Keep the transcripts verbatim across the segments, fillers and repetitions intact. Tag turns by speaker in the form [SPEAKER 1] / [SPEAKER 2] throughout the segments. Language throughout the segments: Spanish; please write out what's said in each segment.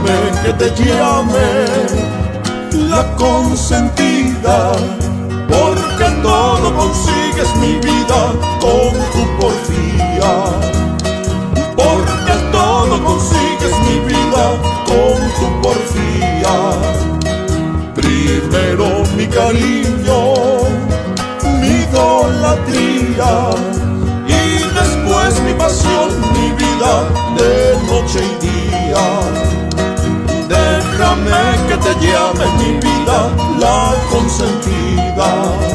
[SPEAKER 1] Déjame que te llame la consentida, porque todo consigues mi vida con tu porfía. Porque todo consigues mi vida con tu porfía. Primero mi cariño, mi idolatría, y después mi pasión, mi vida de noche y día. Déjame que te llame mi vida la consentida,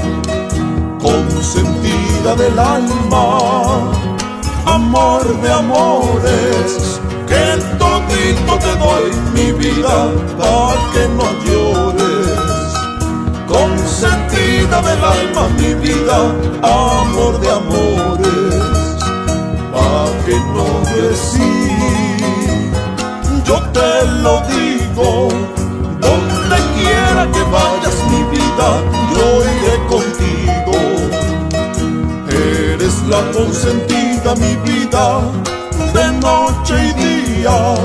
[SPEAKER 1] consentida del alma, amor de amores, que todito te doy mi vida pa' que no llores. Consentida del alma mi vida, amor de amores, pa' que no llores. Sí, yo te lo digo, donde quiera que vayas mi vida, yo iré contigo. Eres la consentida mi vida, de noche y día.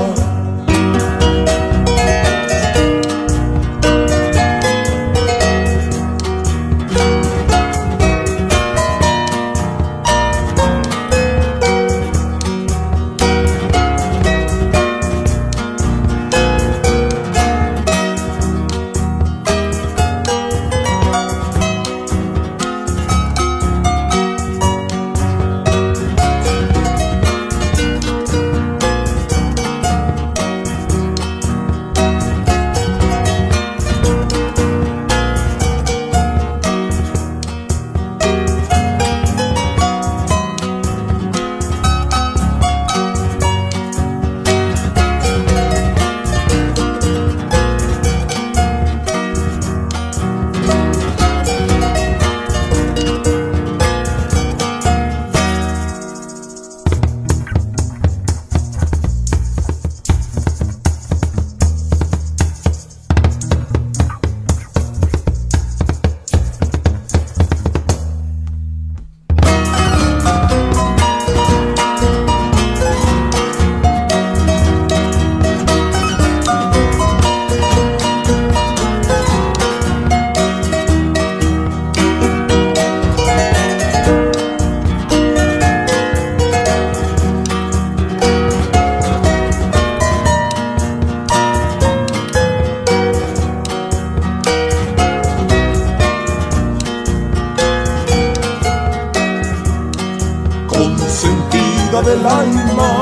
[SPEAKER 1] Consentida del alma,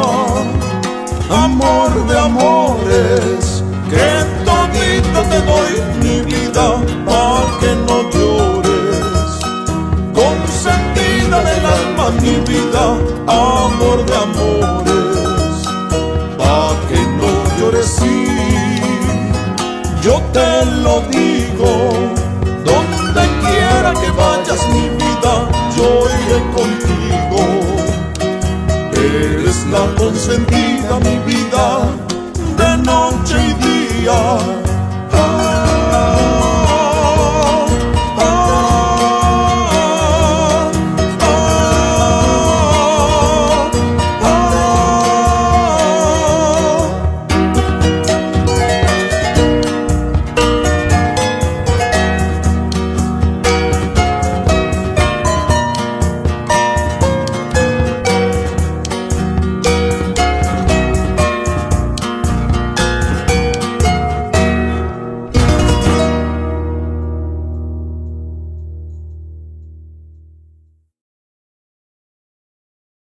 [SPEAKER 1] amor de amores, que todito te doy mi vida pa' que no llores. Consentida del alma mi vida, amor de amores, pa' que no llores. Sí, yo te lo digo, donde quiera que vayas mi vida, yo iré contigo. Eres la consentida mi vida, de noche y día.